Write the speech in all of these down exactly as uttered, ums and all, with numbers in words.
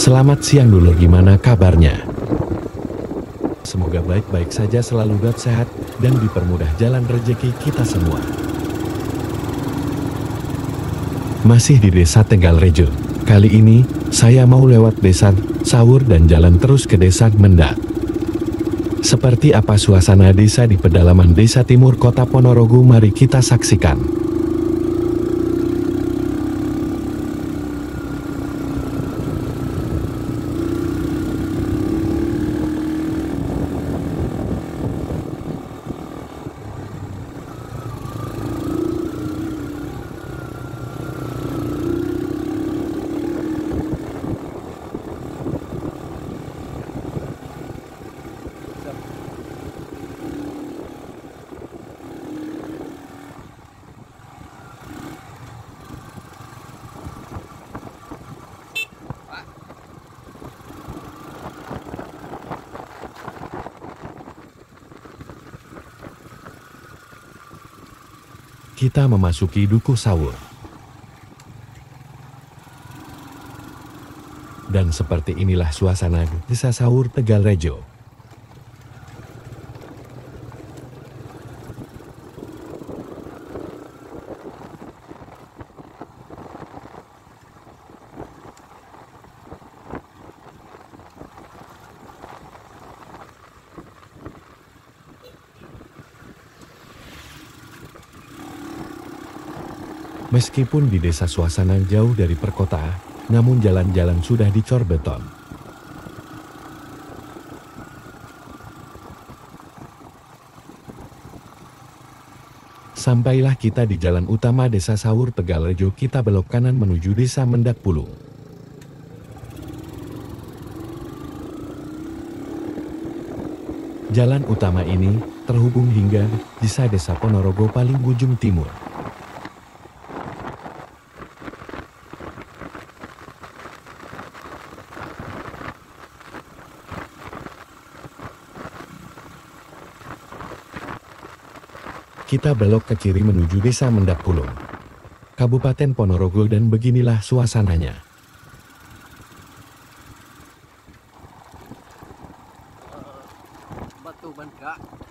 Selamat siang dulur, gimana kabarnya? Semoga baik-baik saja, selalu buat sehat, dan dipermudah jalan rezeki kita semua. Masih di Desa Tegal Rejo. Kali ini, saya mau lewat Desa Sawur dan jalan terus ke Desa Mendak. Seperti apa suasana desa di pedalaman Desa Timur Kota Ponorogo, mari kita saksikan. Kita memasuki Dukuh Sawur. Dan seperti inilah suasana Desa Sawur Tegal Rejo. Meskipun di desa suasana jauh dari perkotaan, namun jalan-jalan sudah dicor beton. Sampailah kita di jalan utama Desa Sawur Tegal Rejo, kita belok kanan menuju Desa Mendak Pulung. Jalan utama ini terhubung hingga Desa Desa Ponorogo paling ujung timur. Kita belok ke kiri menuju Desa Mendak Pulung, Kabupaten Ponorogo, dan beginilah suasananya. Batu Bangka.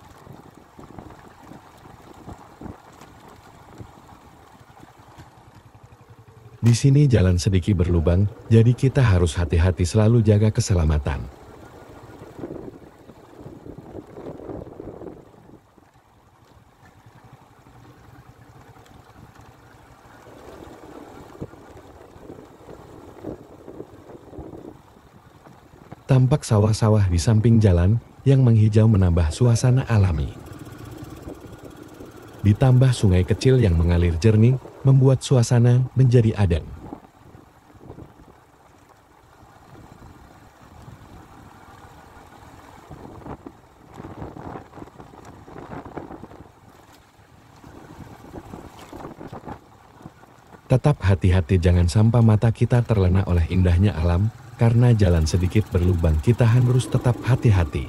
Di sini jalan sedikit berlubang, jadi kita harus hati-hati, selalu jaga keselamatan. Tampak sawah-sawah di samping jalan yang menghijau menambah suasana alami. Ditambah sungai kecil yang mengalir jernih, membuat suasana menjadi adem. Tetap hati-hati, jangan sampai mata kita terlena oleh indahnya alam. Karena jalan sedikit berlubang, kita harus tetap hati-hati.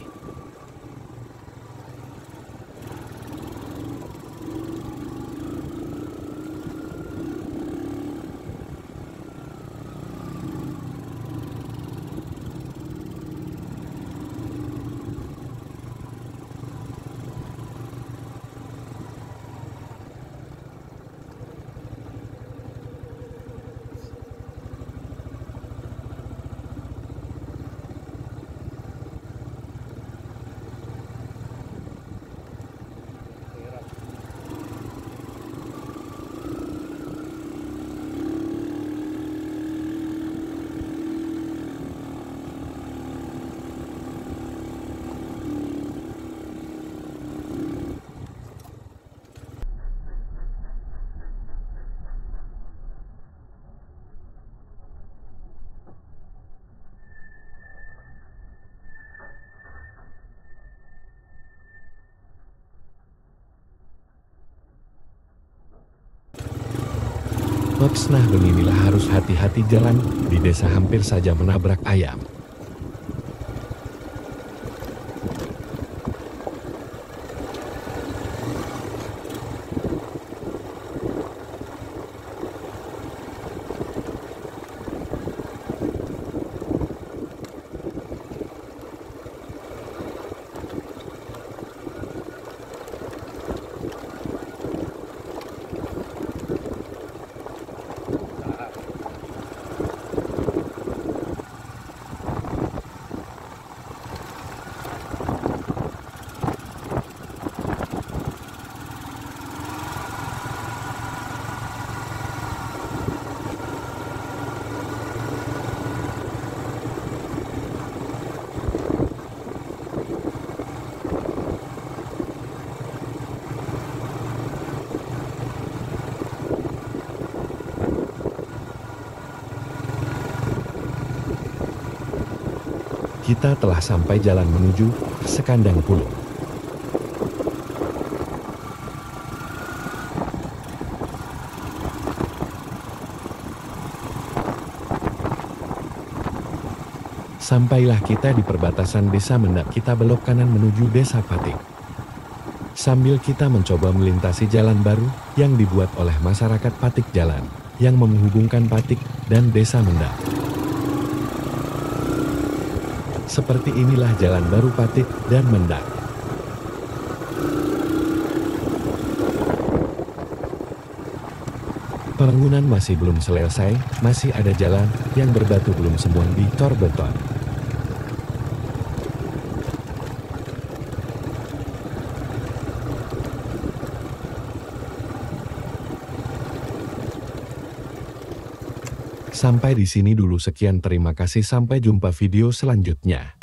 Ops, nah beginilah harus hati-hati jalan di desa, hampir saja menabrak ayam. Kita telah sampai jalan menuju Sekandang Pulau. Sampailah kita di perbatasan desa Mendak, kita belok kanan menuju desa Patik. Sambil kita mencoba melintasi jalan baru yang dibuat oleh masyarakat Patik, jalan yang menghubungkan Patik dan desa Mendak. Seperti inilah jalan baru Patik dan Mendak. Pembangunan masih belum selesai, masih ada jalan yang berbatu belum semua ditor beton. Sampai di sini dulu, sekian, terima kasih, sampai jumpa video selanjutnya.